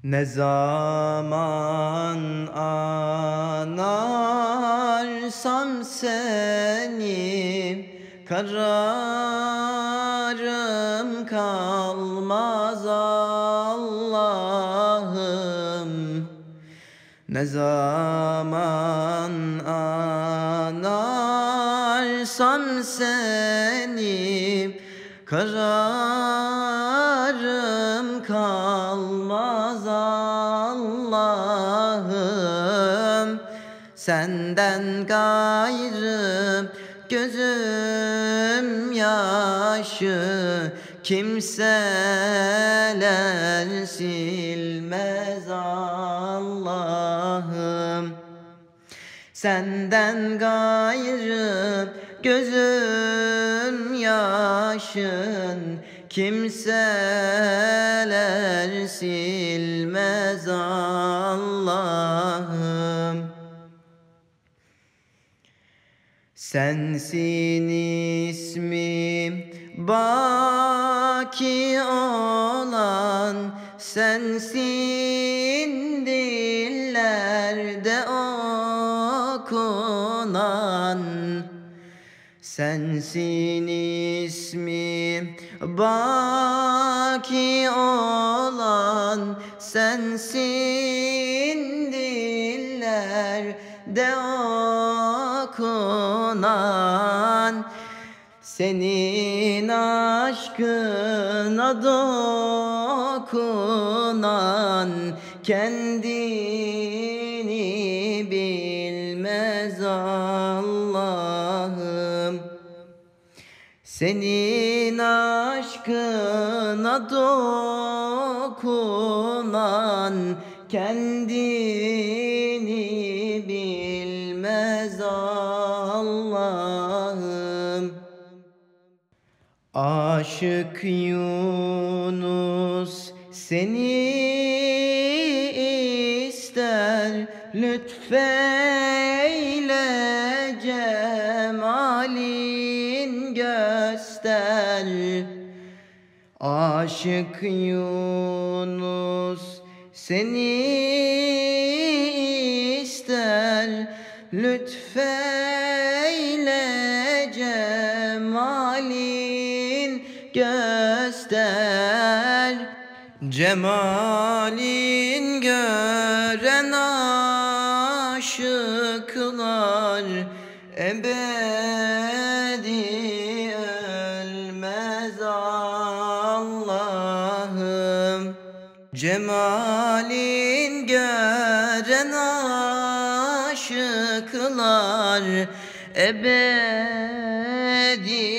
Ne zaman anarsam seni, kararım kalmaz Allah'ım. Ne zaman anarsam seni, kararım kalmaz Allah'ım. Senden gayrı gözüm yaşı kimseler silmez Allah'ım. Senden gayrı gözüm yaşın kimseler silmez Allah'ım. Sensin ismim baki olan, sensin dillerde okunan. Sensin ismim baki olan, sensin dillerde okunan. Senin aşkına dokunan kendini bilmez Allah'ım. Senin aşkına dokunan kendini bilmez Allah'ım. Aşık Yunus seni ister, lütfeyle cemalin göster. Aşık Yunus seni ister, lütfeyle cemalin göster. Cemalin gören aşıklar ebedi ölmez Allah'ım. Cemalin gören aşıklar ebedi